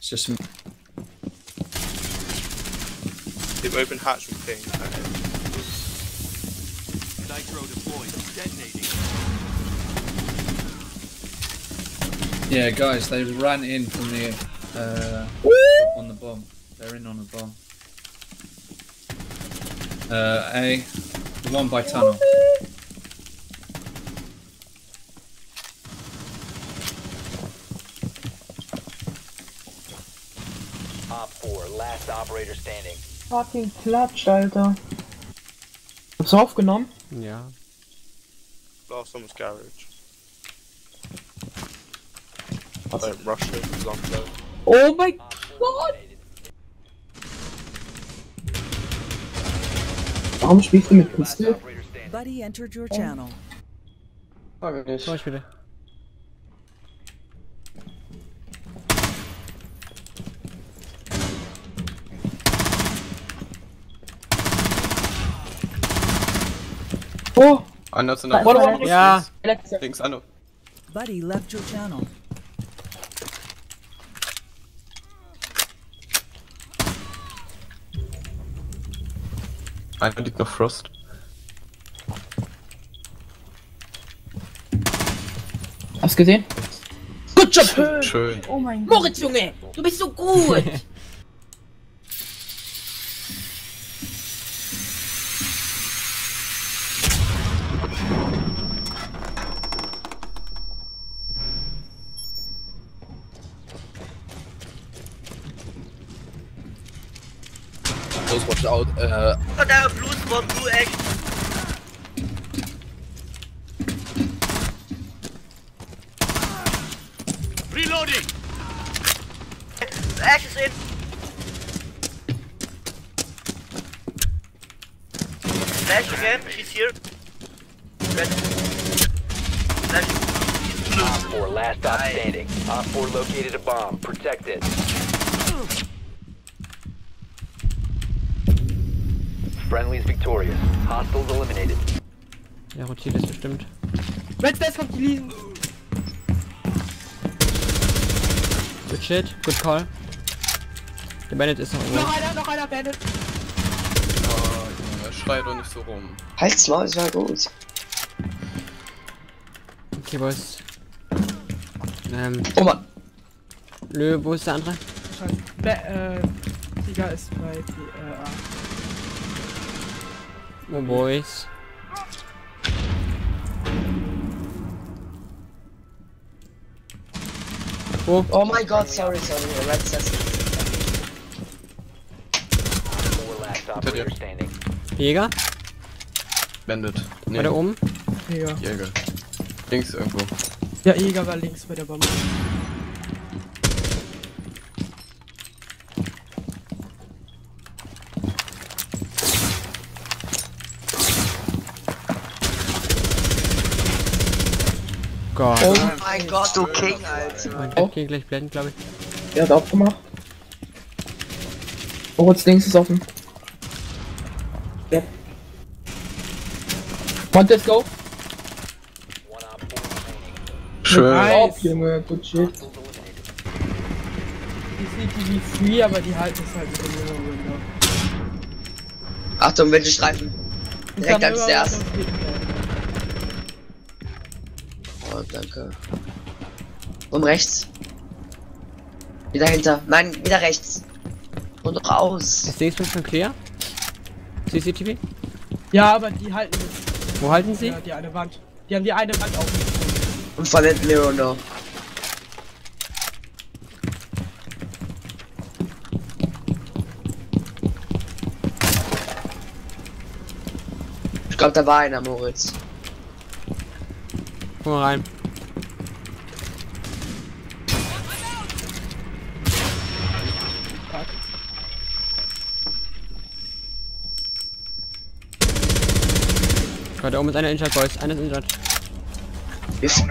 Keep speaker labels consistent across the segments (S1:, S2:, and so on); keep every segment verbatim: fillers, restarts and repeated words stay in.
S1: It's just.
S2: They've opened hatch with ping.
S3: Nitro deployed. Detonating.
S1: Yeah, guys, they ran in from the uh, on the bomb. They're in on the bomb. Uh, A, the one by tunnel.
S4: Op four, last operator standing.
S5: Fucking Klatsch, Alter. Hab's aufgenommen?
S6: Ja.
S2: Last one was garage. I don't rush it, it's long though.
S5: Oh my God! Warum spielst du mit Pistol?
S7: Buddy entered your channel.
S5: Frage nicht.
S6: Komm ich bitte.
S5: Oh!
S8: Einer ist in der
S5: Warte, warte,
S6: Ja.
S8: links, Anno.
S7: Buddy left your channel.
S8: Einer liegt noch Frost.
S5: Hast du gesehen? Good job!
S8: Schön. Schön.
S5: Oh mein Gott!
S9: Moritz, Junge! Du bist so gut!
S1: Those watch out. Uh,
S9: Oh, der Blues von Blue Egg!
S3: Reloading.
S9: Ash is in! Flash again, she's here. Red. Flash.
S4: Op four, last stop standing. Op four located a bomb. Protect it. Friendly's victorious. Hostiles eliminated.
S6: Ja, rotiert ist bestimmt.
S5: Red Stairs kommt die Liegen!
S6: Good shit, good call. Der Bandit ist noch irgendwo.
S5: Noch einer, noch einer, Bandit!
S8: Oh, Junge, schrei doch nicht so rum.
S10: Halt's mal, es war gut.
S6: Okay, Boys. Ähm,
S10: Oh Mann.
S6: Lö, wo ist der andere?
S5: Scheiße. Be äh, Sieger ist bei P äh, A.
S6: Oh, Boys. Wo?
S10: Oh mein Gott, sorry, sorry, Red Stairs.
S4: Four last operator standing.
S6: Jäger?
S8: Bandit. Nee,
S6: Weiter oben?
S5: Jäger.
S8: Jäger. Links irgendwo.
S5: Ja, Jäger war links bei der Bombe.
S6: Gott.
S10: Oh mein Gott, du King, Alter.
S6: Mein Bett geht gleich blenden, glaube ich.
S5: Er hat aufgemacht. Oh, jetzt links ist offen. Ja. Montes, go!
S4: One op four remaining.
S8: Schön.
S5: Nice. Junge, good shit.
S4: Hostiles eliminated.
S5: Die C T V free, aber die halten es halt mit dem Junge Window.
S10: Achtung, welche Streifen? Direkt als Stairs. Oh, danke. Und rechts. Wieder hinter. Nein, wieder rechts. Und raus.
S6: Ist links schon clear? C C T V?
S5: Ja, aber die halten es.
S6: Wo halten sie?
S5: Ja, die eine Wand. Die haben die eine Wand auf.
S10: Und von hinten Mirror noch. Ich glaube, da war einer, Moritz.
S6: Guck mal rein. Gott, da oben ist einer injured, Boys. Einer ist injured.
S10: Ist.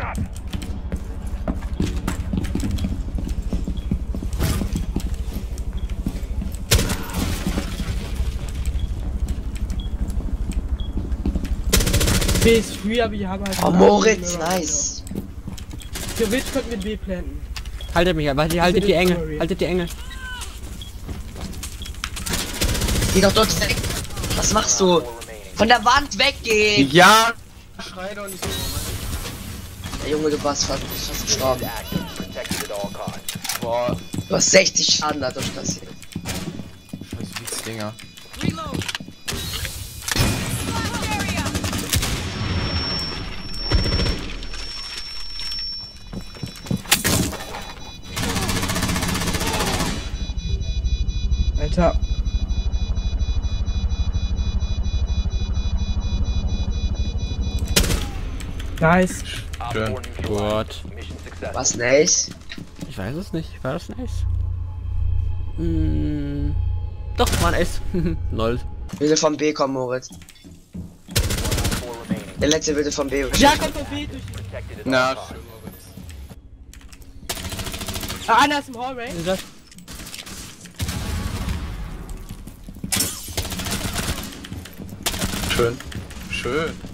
S5: B ist free, aber die haben halt.
S10: Oh, Moritz, nice.
S5: Theoretisch könnten wir B planten.
S6: Haltet mich, aber haltet die Enge. Haltet die Enge.
S10: Geh doch dort weg. Was machst du? Von der Wand weggehen!
S8: Ja! Schrei doch nicht so.
S10: Der Junge, du warst fast, fast gestorben.
S8: Boah,
S10: Du hast sechzig Schaden dadurch kassiert.
S8: scheiß Wichsdinger.
S5: Alter. Nice.
S8: Schön.
S6: Gut.
S10: Was nice?
S6: Ich weiß es nicht. War das ein Ace? Hm, doch, war ein Ace. Null.
S10: Bitte vom B kommen, Moritz. Der letzte bitte vom B.
S5: Ja, kommt vom B durch.
S8: Na, schön, Moritz.
S5: Ah, einer ist im Hallway.
S6: Ist das?
S8: Schön. Schön.